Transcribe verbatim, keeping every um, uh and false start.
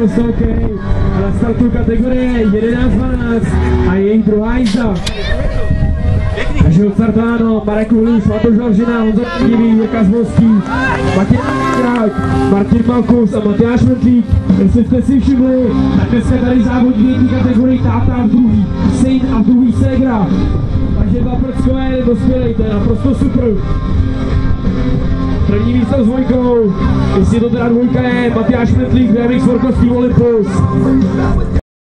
Okay. Na startu kategorie jedenáct dvanáct a její druhá jízda. Takže odstartováno Marek Uhlíš, Matoš Valžina, Honza Divý, Jirka Zvolský, Matěj Krák, Martin Malkus a Matyáš Mrtlík. Jestli jste si všimli, tak dneska tady závodí v jedné kategorii táta a v druhý syn a v druhý ségra. Takže dva prckové dospělej, to je naprosto super. První místo s dvojkou, jestli to teda dvojka je Matyáš Mrtlík, B M X Workos Team Olympus.